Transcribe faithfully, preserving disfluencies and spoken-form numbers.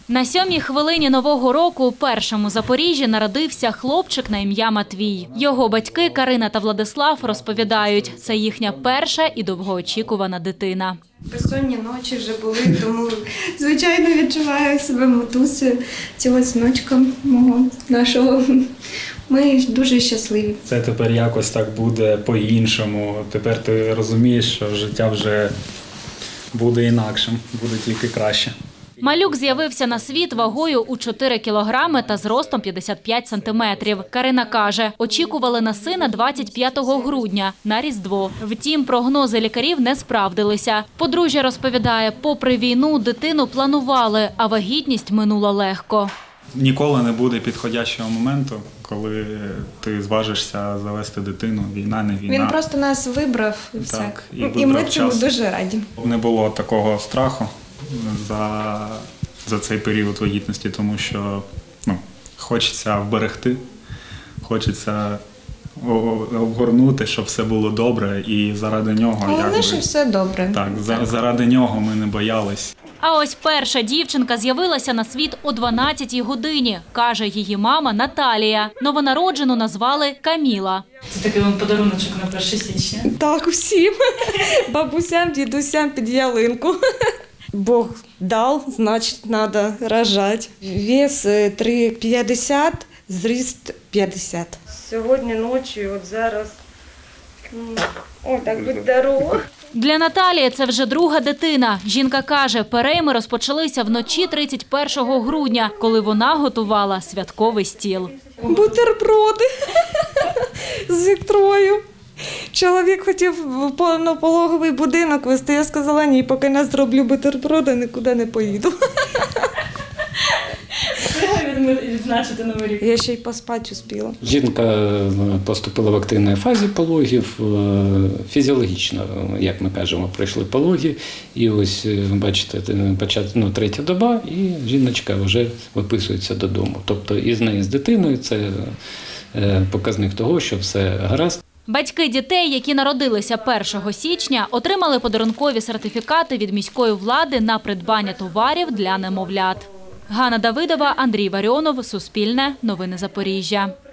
На сьомій хвилині Нового року у першому Запоріжжі народився хлопчик на ім'я Матвій. Його батьки Карина та Владислав розповідають, це їхня перша і довгоочікувана дитина. Безсонні ночі вже були, тому, звичайно, відчуваю себе матусею цього синочка мого, нашого. Ми дуже щасливі. Це тепер якось так буде по-іншому. Тепер ти розумієш, що життя вже буде інакшим, буде тільки краще. Малюк з'явився на світ вагою у чотири кілограми та зростом п'ятдесят п'ять сантиметрів. Карина каже, очікували на сина двадцять п'ятого грудня на Різдво. Втім, прогнози лікарів не справдилися. Подружжя розповідає, попри війну дитину планували, а вагітність минула легко. Ніколи не буде підходящого моменту, коли ти зважишся завести дитину, війна, не війна. Він просто нас вибрав і все. Так, і, і ми цьому дуже раді. Не було такого страху за, за цей період вагітності, тому що ну, хочеться вберегти, хочеться обгорнути, щоб все було добре, і заради нього... Головне, що все добре. Так, за, заради нього ми не боялись. А ось перша дівчинка з'явилася на світ о дванадцятій годині, каже її мама Наталія. Новонароджену назвали Каміла. Це такий вам подаруночок на перше січня? Так, всім. Бабусям, дідусям під ялинку. Бог дав, значить, треба рожати. Вес три п'ятдесят, зріст п'ятдесят. Сьогодні ночі, от зараз, о, так будь здорова. Для Наталії це вже друга дитина. Жінка каже, перейми розпочалися вночі тридцять першого грудня, коли вона готувала святковий стіл. Бутерброди з Вікторою. Чоловік хотів на пологовий будинок вести, я сказала, ні, поки не зроблю бутерброди, нікуди не поїду. Відзначити Новий рік. Я ще й поспати успіла. Жінка поступила в активній фазі пологів, фізіологічно, як ми кажемо, пройшли пологи. І ось, бачите, ну, третя доба, і жіночка вже виписується додому. Тобто із нею, з дитиною, це показник того, що все гаразд. Батьки дітей, які народилися першого січня, отримали подарункові сертифікати від міської влади на придбання товарів для немовлят. Ганна Давидова, Андрій Варіонов, Суспільне, Новини Запоріжжя.